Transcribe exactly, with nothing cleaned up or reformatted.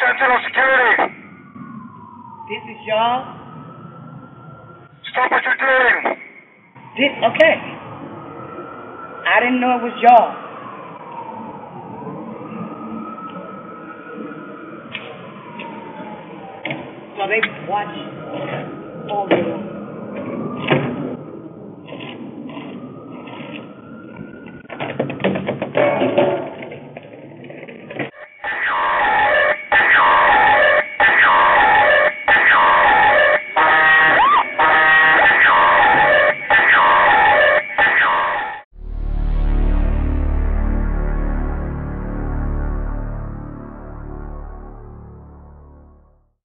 Sentinel security. This is y'all? Stop what you're doing. This, okay. I didn't know it was y'all. So they watch all the